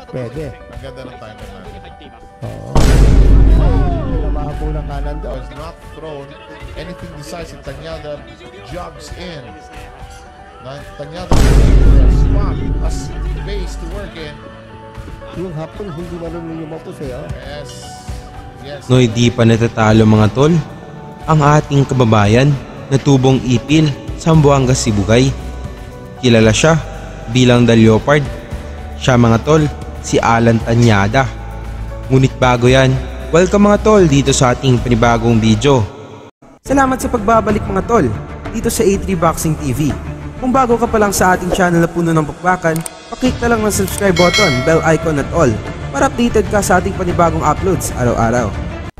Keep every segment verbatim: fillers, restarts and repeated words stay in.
Pwede. Ang ganda ng timer natin. Oo. Pinamahapo ng kanan daw. Was not thrown. Anything decisive. Tanyada jogs in. Tanyada spot a space to work in. Yung hapon, hindi marunong yung mapos eh. Oh. Yes. Yes. No, di pa natatalo mga tol ang ating kababayan na tubong ipil sa Zamboanga, Sibugay. Kilala siya bilang The Leopard. Siya mga tol, si Alan Tanyada. Ngunit bago yan, welcome mga tol dito sa ating panibagong video. Salamat sa pagbabalik mga tol dito sa A three Boxing T V. Kung bago ka pa lang sa ating channel na puno ng pakbakan, paklik na lang ng subscribe button, bell icon at all para updated ka sa ating panibagong uploads araw-araw.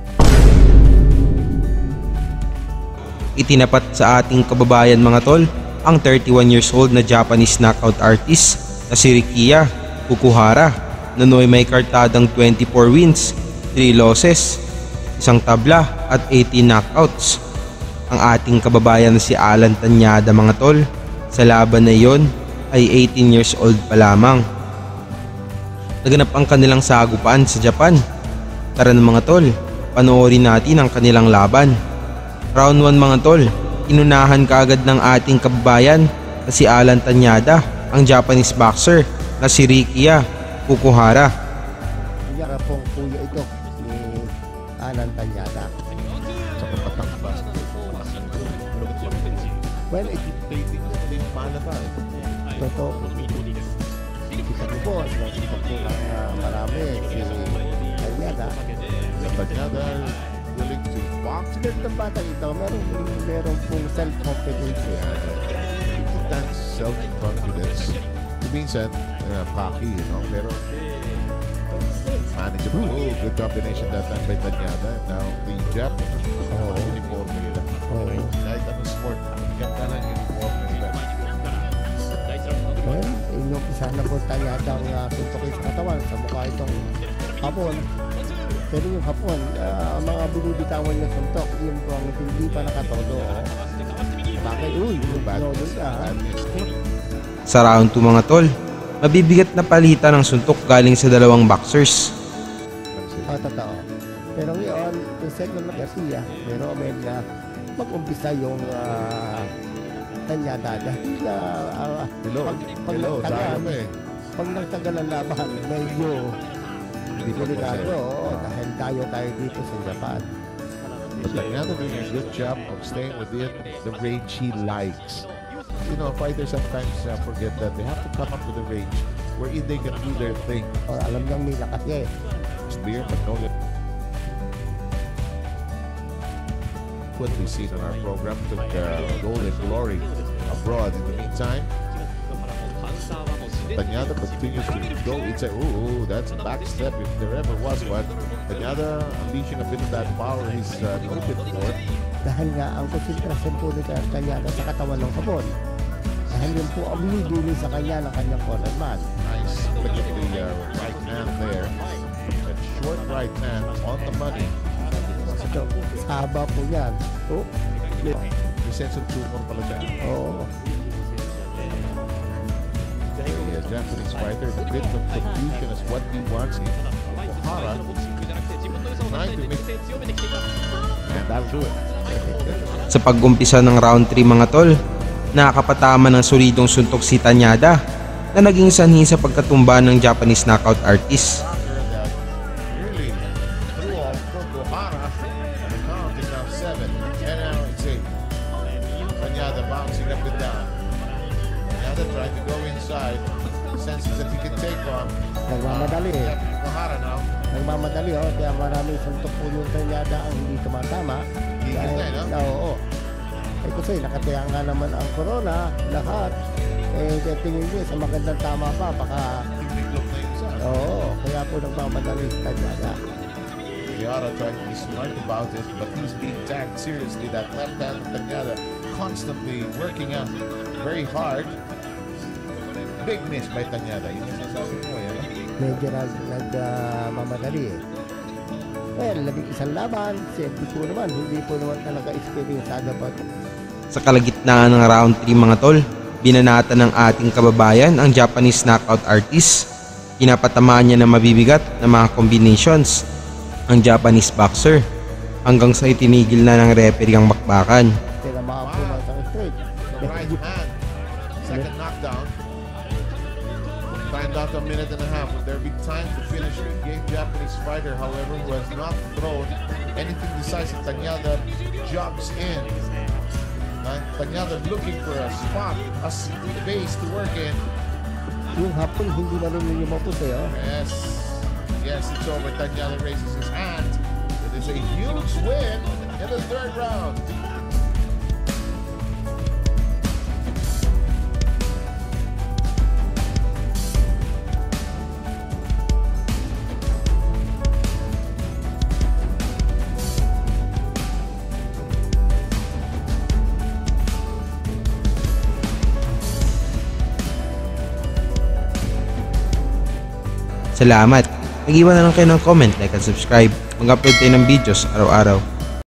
Itinapat sa ating kababayan mga tol ang thirty-one years old na Japanese knockout artist na si Rikiya Fukuhara na noy may kartadang twenty-four wins, three losses, isang tabla at eighteen knockouts. Ang ating kababayan na si Alan Tanyada mga tol sa laban na iyon ay eighteen years old pa lamang. Naganap ang kanilang sagupaan sa Japan. Tara na mga tol, panoorin natin ang kanilang laban. Round one mga tol, inunahan kaagad ng ating kababayan na si Alan Tanyada ang Japanese boxer na si Rikiya Fukuhara. Kaya pong kuya ito ni Alan Tanyada. Sa kapatang basketball. Well, it Dating na din pala ba? totoo. Kita ko po, nakita ko lang uh, marami si Tanyada. Tanyada willing to box. Sigat ng bata ito, meron, meron pong self-confidence. That's self-confidence. Minsan, uh, cocky, you know, pero manageable. Oh, good combination that time by Tanyada. Now, the Jap, oh, uniform nila. Oh. Kahit anong sport, ganda ng uniform nila. Well, inyong isa na po Tanyada ang uh, suntokin sa katawan sa mukha itong hapon. Pero yung hapon, uh, mga binibitawan niya suntok, yung pang hindi pa nakatodo. Oh. Bakit? Uy, yung bad news ah. Sa round two mga tol, mabibigat na palitan ng suntok galing sa dalawang boxers. Oh, totoo. Pero ngayon, yung second na Garcia, pero may na mag-umpisa yung uh, Tanyada dahil na uh, Hello, pag, pag hello, nagtagal, dami eh. pag nagtagal ang laban, medyo delikado, oh, dahil tayo tayo dito sa Japan. But Tanyada doing a good job of staying within the range he likes. You know, fighters sometimes uh, forget that they have to come up to the range wherein they can do their thing. Oh, alam niyang may lakas niya eh. It's beer, but no limit. What we've seen on our program took uh, golden glory abroad. In the meantime, Tanyada continues to go inside. Ooh, that's a back step if there ever was one. Tanyada unleashing a bit of that power he's uh, known for. Dahil nga ang konsentrasyon po ni Tanyada sa katawan ng hapon. Dahil yun po ang binibili sa kanya ng kanyang cornerman. Nice. Look at the uh, right hand there. That short right hand on the money. Ito, sa haba po yan. Oh, May sense of humor pala dyan. oh. The uh, Japanese fighter, the bit of confusion is what he wants. Fukuhara trying to make, and that'll do it. Sa pag-umpisa ng round three mga tol, nakakapatama ng solidong suntok si Tanyada na naging sanhi sa pagkatumba ng Japanese knockout artist. Really threw off Fukuhara. The count is now seven, and now it's eight. Tanyada bouncing up and down. Tanyada trying to go inside. Senses that he can take on. Nagmamadali eh. Fukuhara now. Nagmamadali oh, kaya maraming suntok po yung Tanyada ang hindi tumatama. Higit na eh, no? Oo, oo. Eh kasi nakataya nga naman ang corona, lahat. Eh, tingin niyo sa magandang tama pa, baka... Big-look na yun sa. Oo, kaya po nagmamadali si Tanyada. Tanyada trying to be smart about it, but he's being tagged seriously. That left hand of Tanyada constantly working out very hard. Big miss by Tanyada. Yun yung sasabi mo, yan. Medyo nagmamadali uh, eh. Well, labing isang laban, siyempre po naman, hindi po naman talaga experienceada pa. Sa kalagitnaan ng round three mga tol, binanata ng ating kababayan ang Japanese knockout artist Pinapatamaan niya na mabibigat na mga combinations ang Japanese boxer hanggang sa itinigil na ng referee ang bakbakan. Tinamaan po ng isang straight. The right hand. Second knockdown. Time down to a minute and a half. Will there be time to finish the game? Japanese fighter, however, who has not thrown anything decisive. Tanyada jogs in. Tanyada looking for a spot, a base to work in. Yung hapon, hindi na rin yung maputi, oh. Yes. Yes, it's over. Tanyada raises his hand. It is a huge win in the third round. Salamat! Mag-iwan na lang kayo ng comment, like at subscribe. Mag-upload tayo ng videos araw-araw.